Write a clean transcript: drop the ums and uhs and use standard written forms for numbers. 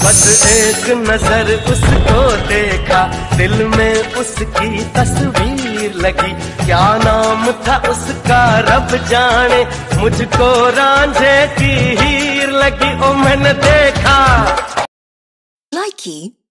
बस एक नजर उसको देखा, दिल में उसकी तस्वीर लगी। क्या नाम था उसका रब जाने, मुझको रांझे की हीर लगी। ओ मैंने देखा। Likey